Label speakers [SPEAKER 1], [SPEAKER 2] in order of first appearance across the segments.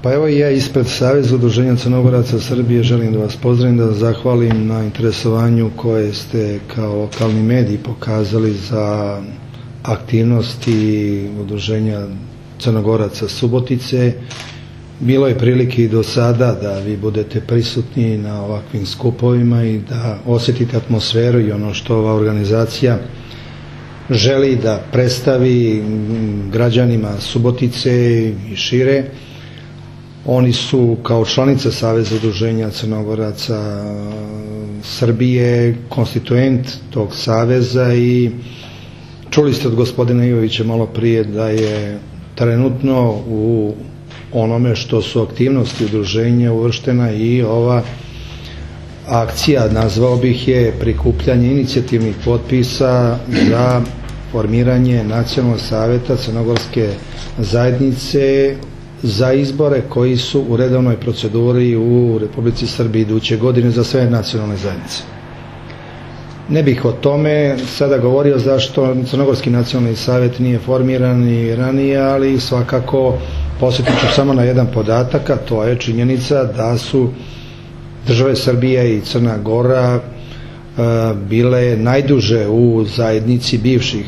[SPEAKER 1] Pa evo i ja ispred Saveza udruženja Crnogoraca Srbije želim da vas pozdravim, da vas zahvalim na interesovanju koje ste kao lokalni mediji pokazali za aktivnosti udruženja Crnogoraca Subotice. Bilo je prilike i do sada da vi budete prisutni na ovakvim skupovima i da osjetite atmosferu i ono što ova organizacija želi da predstavi građanima Subotice i šire. Oni su kao članica Saveza udruženja Crnogoraca Srbije konstituent tog saveza i čuli ste od gospodina Ivovića malo prije da je trenutno u onome što su aktivnosti udruženja uvrštena i ova akcija, nazvao bih je prikupljanje inicijativnih potpisa za formiranje Nacionalnog saveta Crnogorske zajednice za izbore koji su u redovnoj proceduri u Republici Srbiji iduće godine za sve nacionalne zajednice. Ne bih o tome sada govorio zašto Crnogorski nacionalni savet nije formiran i ranije, ali svakako posjetit ću samo na jedan podatak, a to je činjenica da su države Srbije i Crna Gora bile najduže u zajednici bivših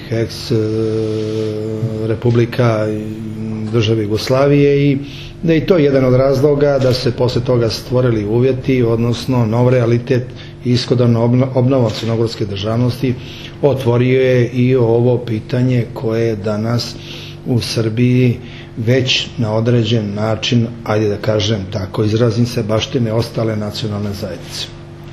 [SPEAKER 1] ex-republika države Jugoslavije i da je to jedan od razloga da se posle toga stvorili uvjeti, odnosno nov realitet ishodan obnova crnogorske državnosti otvorio je i ovo pitanje koje danas u Srbiji već na određen način, ajde da kažem tako, izrazim se, baštine ostale nacionalne zajednice.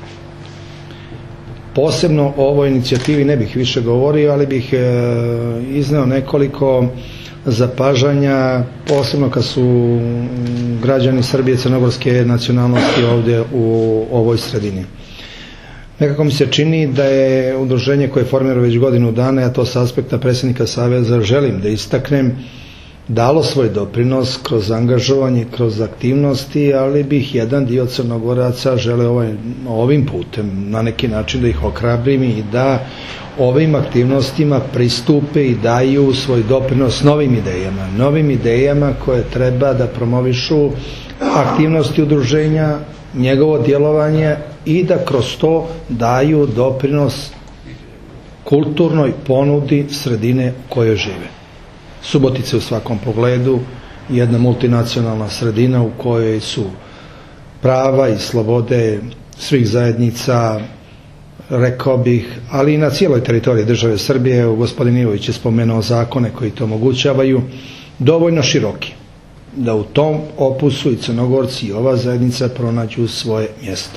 [SPEAKER 1] Posebno o ovoj inicijativi ne bih više govorio, ali bih izneo nekoliko zapažanja, posebno kad su građani Srbije crnogorske nacionalnosti ovdje u ovoj sredini. Nekako mi se čini da je udruženje koje je formirano već godinu dana, ja to sa aspekta predsjednika Saveza želim da istaknem, dalo svoj doprinos kroz angažovanje, kroz aktivnosti, ali bih jedan dio Crnogoraca želeo ovim putem na neki način da ih ohrabrim i da ovim aktivnostima pristupe i daju svoj doprinos novim idejama koje treba da promovišu aktivnosti udruženja, njegovo djelovanje i da kroz to daju doprinos kulturnoj ponudi sredine u kojoj žive. Subotica u svakom pogledu jedna multinacionalna sredina u kojoj su prava i slobode svih zajednica, rekao bih, ali i na cijeloj teritoriji države Srbije, gospodin Ivović je spomenuo zakone koji to omogućavaju, dovoljno široki, da u tom opusu i Crnogorci i ova zajednica pronađu svoje mjesto.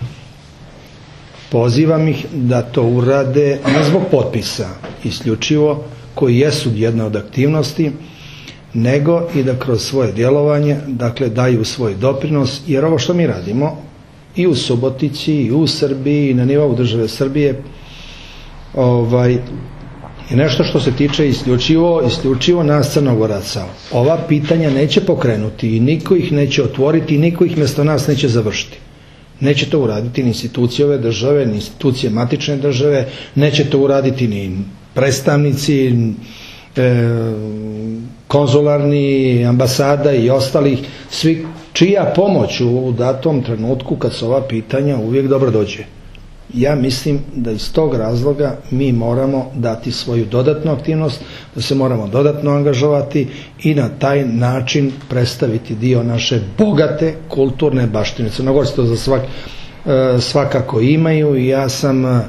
[SPEAKER 1] Pozivam ih da to urade ne zbog potpisa isključivo, koji jesu jedna od aktivnosti, nego i da kroz svoje djelovanje, dakle, daju svoj doprinos, jer ovo što mi radimo i u Subotici, i u Srbiji, i na nivou države Srbije, je nešto što se tiče isključivo nas Crnogoraca. Ova pitanja neće pokrenuti i niko ih neće otvoriti i niko ih mjesto nas neće završiti. Neće to uraditi ni institucije ove države, ni institucije matične države, neće to uraditi ni predstavnici konzularni, ambasada i ostalih, svi čija pomoć u datom trenutku kad se ova pitanja uvijek dobro dođe. Ja mislim da iz tog razloga mi moramo dati svoju dodatnu aktivnost, da se moramo dodatno angažovati i na taj način predstaviti dio naše bogate kulturne baštine. Crnogorci to za svakako imaju i ja sam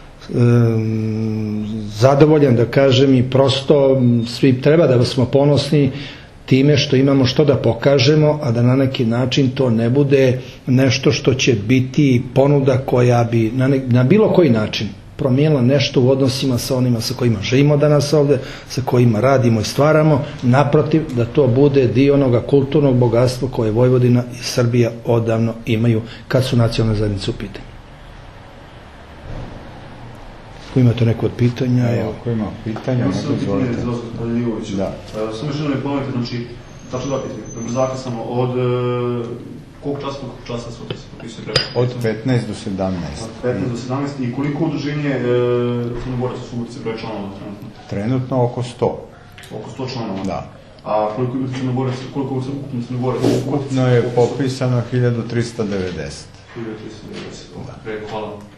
[SPEAKER 1] zadovoljan da kažem i prosto svi treba da smo ponosni time što imamo što da pokažemo, a da na neki način to ne bude nešto što će biti ponuda koja bi na bilo koji način promijenila nešto u odnosima sa onima sa kojima živimo danas ovdje, sa kojima radimo i stvaramo, naprotiv da to bude dio onoga kulturnog bogatstva koje Vojvodina i Srbija odavno imaju kad su nacionalne zajednice u pitanju. Ako imate neko od pitanja?
[SPEAKER 2] Ako ima pitanja, mogu izvolite.
[SPEAKER 3] Samo još jedno mi ponovite, znači, tačno dva pitanja, prebrzate samo, od koliko časa su se potpisuje preko?
[SPEAKER 2] Od 15 do 17.
[SPEAKER 3] Od 15 do 17 i koliko udruženje Crnogoraca Subotice broje članova trenutno?
[SPEAKER 2] Trenutno oko 100.
[SPEAKER 3] Oko 100 članova?
[SPEAKER 2] Da.
[SPEAKER 3] A koliko je Crnogoraca, koliko je ukupno Crnogoraca?
[SPEAKER 2] Ukupno je popisano 1390.
[SPEAKER 3] 1390, hvala.